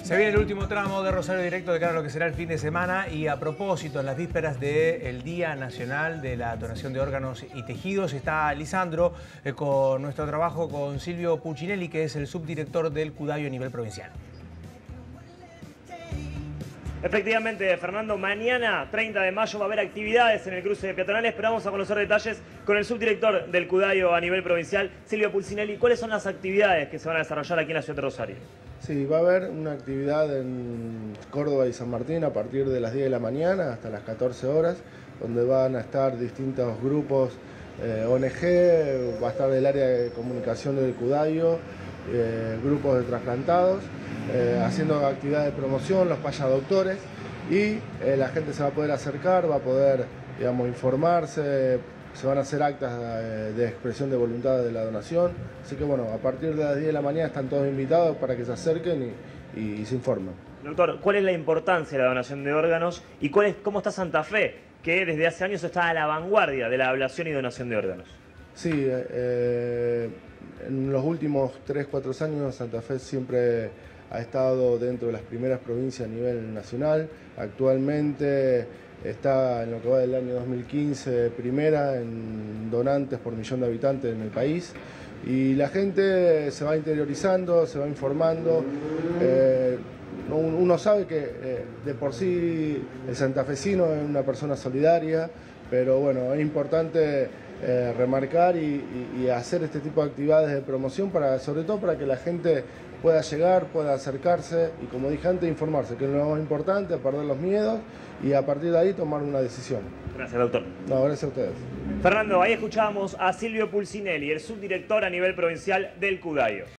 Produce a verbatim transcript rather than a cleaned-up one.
Se viene el último tramo de Rosario Directo de cara a lo que será el fin de semana y a propósito, en las vísperas del Día Nacional de la Donación de Órganos y Tejidos, está Lisandro eh, con nuestro trabajo con Silvio Puccinelli, que es el subdirector del Cudayo a nivel provincial. Efectivamente, Fernando, mañana, treinta de mayo, va a haber actividades en el cruce de peatonales, pero vamos a conocer detalles con el subdirector del Cudayo a nivel provincial, Silvio Puccinelli. ¿Cuáles son las actividades que se van a desarrollar aquí en la ciudad de Rosario? Sí, va a haber una actividad en Córdoba y San Martín a partir de las diez de la mañana hasta las catorce horas, donde van a estar distintos grupos, eh, O N G, va a estar el área de comunicación del Cudayo, eh, grupos de trasplantados, eh, haciendo actividades de promoción, los payadoctores, y eh, la gente se va a poder acercar, va a poder, digamos, informarse. Se van a hacer actas de expresión de voluntad de la donación. Así que bueno, a partir de las diez de la mañana están todos invitados para que se acerquen y, y, y se informen. Doctor, ¿cuál es la importancia de la donación de órganos y cuál es, cómo está Santa Fe, que desde hace años está a la vanguardia de la ablación y donación de órganos? Sí, eh, en los últimos tres cuatro años Santa Fe siempre ha estado dentro de las primeras provincias a nivel nacional. Actualmente está en lo que va del año dos mil quince primera en donantes por millón de habitantes en el país, y la gente se va interiorizando, se va informando. Eh, uno sabe que eh, de por sí el santafesino es una persona solidaria, pero bueno, es importante eh, remarcar y, y, y hacer este tipo de actividades de promoción, para, sobre todo para que la gente pueda llegar, pueda acercarse y, como dije antes, informarse, que es lo más importante, perder los miedos y a partir de ahí tomar una decisión. Gracias, doctor. No, gracias a ustedes. Fernando, ahí escuchábamos a Silvio Puccinelli, el subdirector a nivel provincial del Cudayo.